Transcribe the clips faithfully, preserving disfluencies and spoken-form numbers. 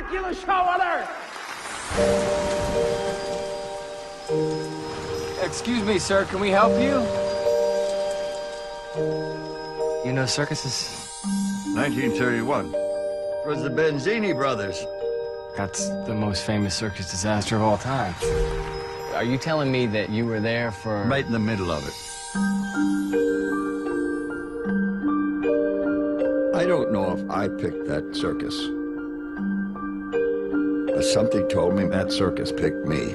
spectacular show on earth! Excuse me, sir, can we help you? You know circuses? nineteen thirty-one. It was the Benzini Brothers. That's the most famous circus disaster of all time. Are you telling me that you were there for... Right in the middle of it. I don't know if I picked that circus. But something told me that circus picked me.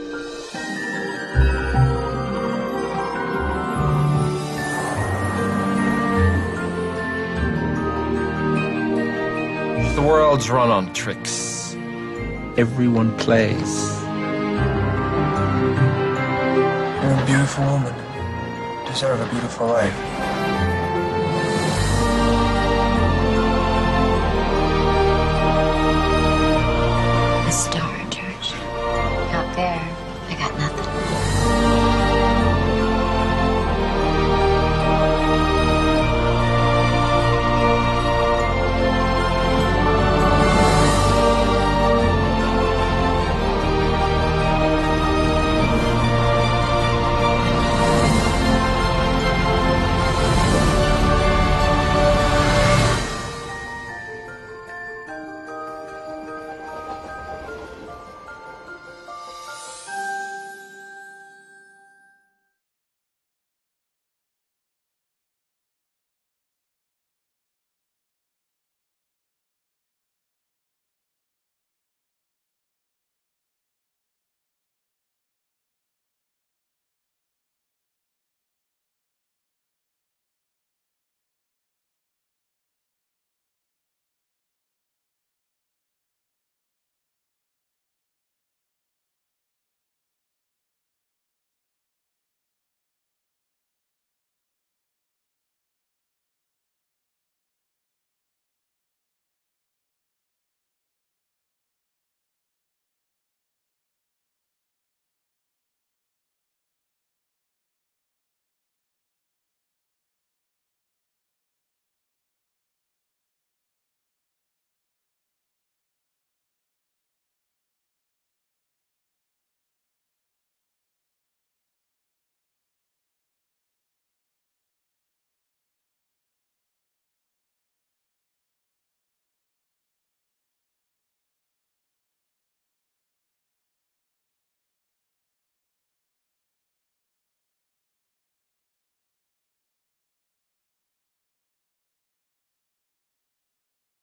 The world's run on tricks. Everyone plays. You're a beautiful woman. You deserve a beautiful life. A star, George. Out there.